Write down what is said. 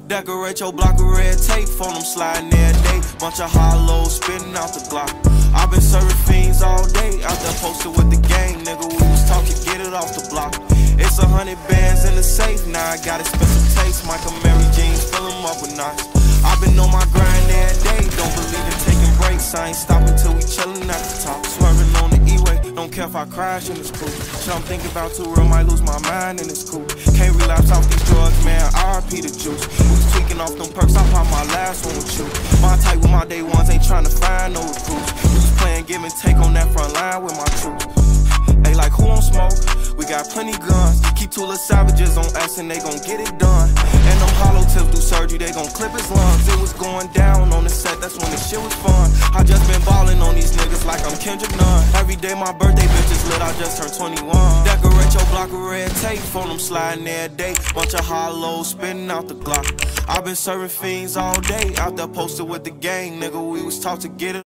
Decorate your block with red tape, phone them sliding every day. Bunch of hollows spitting out the block. I've been serving fiends all day, out there posted with the gang, nigga. We was talking, get it off the block. It's 100 bands in the safe, now I got expensive taste. Michael Mary jeans, fill them up with knots. I've been on my grind every day, don't believe in taking breaks. I ain't stopping till we chillin' at the top. Swerving on the E-way, don't care if I crash in this coupe. Shit I'm thinking about too real, might lose my mind in this coupe. Can't relapse off these drugs, man, RIP the juice. We was tweaking off them perks, I popped my last one with you. My type with my day ones, ain't tryna find no recruits. We was playing give and take on that front line with my troops. They like, who on smoke? We got plenty guns. Keep two little savages on us and they gon' get it done. And them hollow tips do surgery, they gon' clip his lungs. It was going down on the set, that's when the shit was fun. I just been ballin' on these niggas like I'm Kendrick Nunn. Every day my birthday bitch is lit, I just turned 21. Decorate your block with red tape, phone them sliding every day. Bunch of hollows spitting out the Glock. I've been serving fiends all day, out there posted with the gang, nigga. We was taught to get it.